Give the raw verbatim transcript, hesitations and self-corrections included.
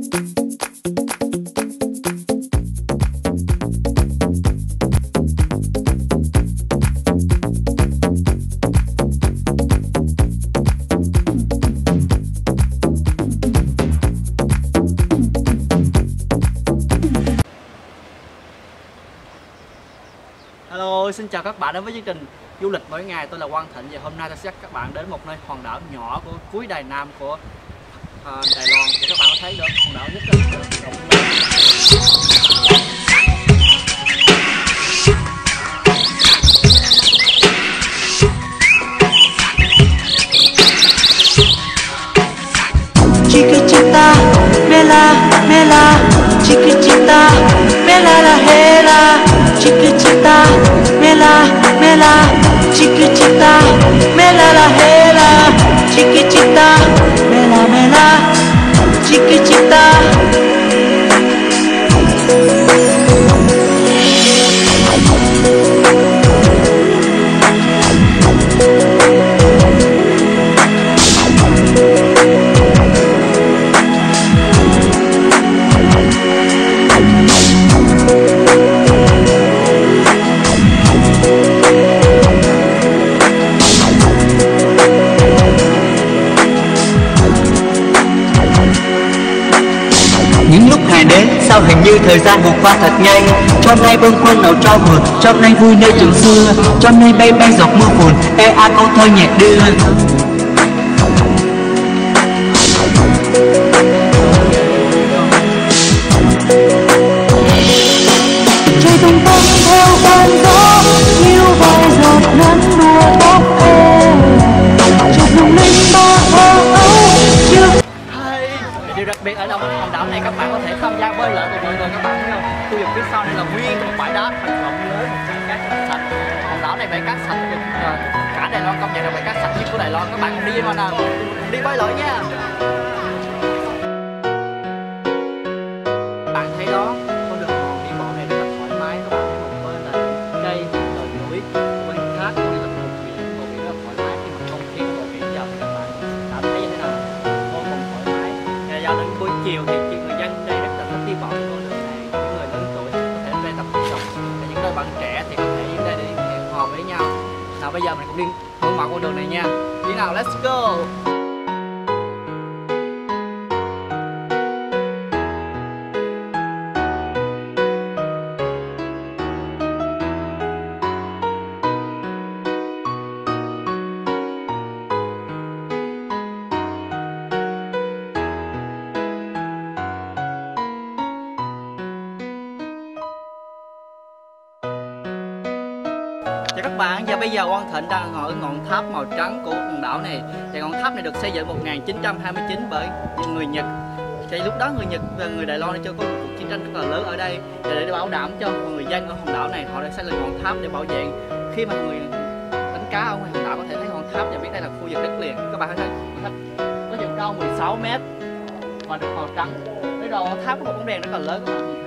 Hello, xin chào các bạn đến với chương trình du lịch mỗi ngày. Tôi là Quang Thịnh và hôm nay tôi sẽ dắt các bạn đến một nơi hòn đảo nhỏ của cuối Đài Nam của uh, Đài Loan. Thì các bạn có thấy được hòn đảo rất là rộng lớn. Chiquitita, mela, mela, chiquitita, mela la hela, chiquitita, mela, mela, chiquitita, mela la hela, chiquitita, mela, mela, chiquitita. Những lúc hè đến sao hình như thời gian vụt qua thật nhanh. Trong nay bâng khuâng nào cho buồn, trong nay vui nơi trường xưa, trong nay bay bay giọt mưa phùn, e a câu thơ nhẹ đưa. Trời tung tăng theo cơn gió, như vài giọt nắng đua tóc em. Trời rung lên ba hoa áo chưa. Điều đặc biệt ở hòn đảo này các bạn có thể tham gia bơi lội tuyệt vời rồi các bạn thấy không? Khu vực phía sau này là nguyên một bãi đá thật rộng lớn, cát sạch. Hòn đảo này bãi cát sạch được cả Đài Loan công nhận là bãi cát sạch nhất của Đài Loan. Các bạn cùng đi vào nào, đi bơi lội nha. Bạn thấy đó, con đường mòn đi bộ này rất là thoải mái. Các bạn thấy một bên là cây, rồi núi, bên khác có là bờ biển, bờ biển rất là thoải mái khi mà không khí bờ biển giờ thì các bạn cảm thấy như thế nào? Vô cùng thoải mái. Do đến buổi chiều thì người dân đây rất là thích đi bộ con đường này. Những người lớn tuổi có thể đến đây tập thể dục, và những đôi bạn trẻ thì có thể đến đây để hẹn hò với nhau. Nào bây giờ mình cũng đi hướng mạo con đường này nha. Đi nào, let's go. Chào các bạn, và bây giờ Quang Thịnh đang ở ngọn tháp màu trắng của quần đảo này. Và ngọn tháp này được xây dựng một nghìn chín trăm hai mươi chín bởi những người Nhật. Thì lúc đó người Nhật và người Đài Loan chưa có một cuộc chiến tranh rất là lớn ở đây. Và để bảo đảm cho người dân ở hòn đảo này, họ đã xây dựng ngọn tháp để bảo vệ. Khi mà người đánh cá ở ngoài hòn đảo có thể thấy ngọn tháp và biết đây là khu vực đất liền. Các bạn thấy có chiều cao mười sáu mét và được màu trắng. Bây giờ tháp có một bóng đèn rất là lớn các bạn.